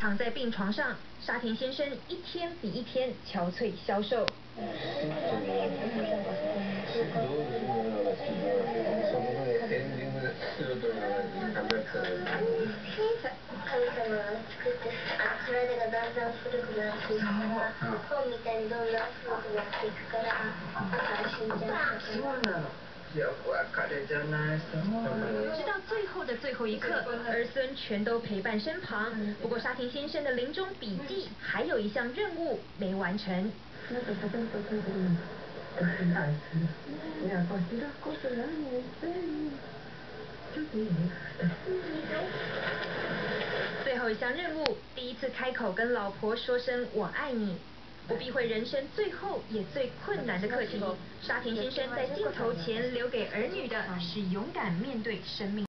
躺在病床上，沙田先生一天比一天憔悴消瘦。直到最后的最后一刻，儿孙全都陪伴身旁。不过沙田先生的临终笔记还有一项任务没完成。最后一项任务，第一次开口跟老婆说声我爱你。不避讳人生最后也最困难的课题，沙田先生在镜头前留给儿女的是勇敢面对生命。